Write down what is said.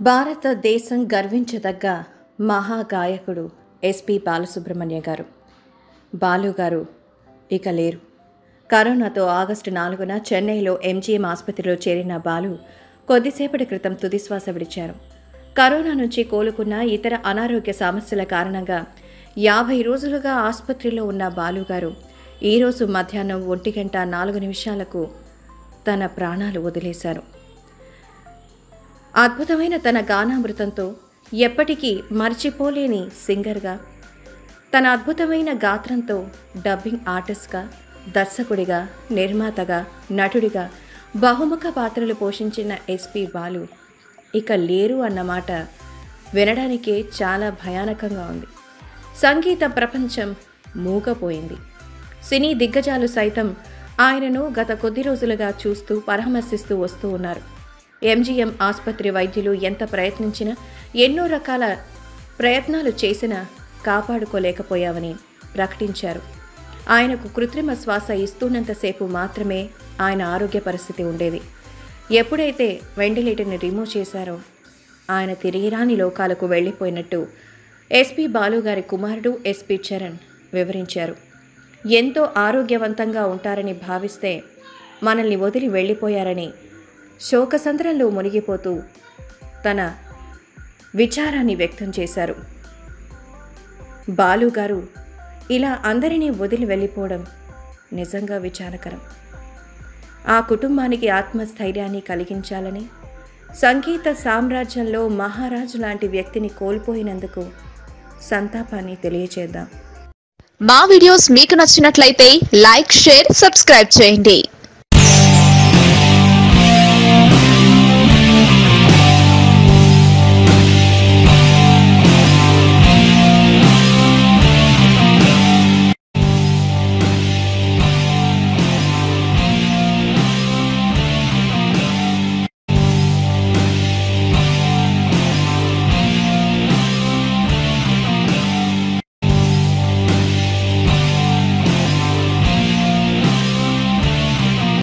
భారతదేశం గర్వించదగ్గ మహాగాయకుడు ఎస్పి బాలసుబ్రహ్మణ్యం గారు. బాలు గారు ఇక లేరు. కరోనాతో ఆగస్టు 4న చెన్నైలో ఎంజీఎం ఆసుపత్రిలో చేరిన బాలు కొద్దిసేపటి క్రితం తుదిశ్వాస విడిచారు. కరోనా నుంచి కోలుకున్న ఇతర అనారోగ్య సమస్యల కారణంగా 50 రోజులుగా ఆసుపత్రిలో ఉన్న బాలు గారు ఈరోజు మధ్యాహ్నం 1:04 తన ప్రాణాలు వదిలేశారు. అద్భుతమైన తన గానామృతంతో ఎప్పటికీ మర్చిపోలేని సింగర్గా, తన అద్భుతమైన గాత్రంతో డబ్బింగ్ ఆర్టిస్ట్గా, దర్శకుడిగా, నిర్మాతగా, నటుడిగా బహుముఖ పాత్రలు పోషించిన ఎస్పి బాలు ఇక లేరు అన్నమాట వినడానికే చాలా భయానకంగా ఉంది. సంగీత ప్రపంచం మూగపోయింది. సినీ దిగ్గజాలు సైతం ఆయనను గత కొద్ది రోజులుగా చూస్తూ పరామర్శిస్తూ వస్తూ ఉన్నారు. ఎంజీఎం ఆసుపత్రి వైద్యులు ఎంత ప్రయత్నించినా, ఎన్నో రకాల ప్రయత్నాలు చేసినా కాపాడుకోలేకపోయామని ప్రకటించారు. ఆయనకు కృత్రిమ శ్వాస ఇస్తున్నంతసేపు మాత్రమే ఆయన ఆరోగ్య పరిస్థితి ఉండేది. ఎప్పుడైతే వెంటిలేటర్ని రిమూవ్ చేశారో ఆయన తిరిగి రాని లోకాలకు వెళ్ళిపోయినట్టు ఎస్పి బాలు గారి కుమారుడు ఎస్పి చరణ్ వివరించారు. ఎంతో ఆరోగ్యవంతంగా ఉంటారని భావిస్తే మనల్ని వదిలి వెళ్ళిపోయారని శోకసంద్రంలో మునిగిపోతూ తన విచారాన్ని వ్యక్తం చేశారు. బాలు గారు ఇలా అందరినీ వదిలి వెళ్ళిపోవడం నిజంగా విచారకరం. ఆ కుటుంబానికి ఆత్మస్థైర్యాన్ని కలిగించాలని, సంగీత సామ్రాజ్యంలో మహారాజు లాంటి వ్యక్తిని కోల్పోయినందుకు సంతాపాన్ని తెలియజేద్దాం. మా వీడియోస్ మీకు నచ్చినట్లయితే లైక్, షేర్, సబ్స్క్రైబ్ చేయండి.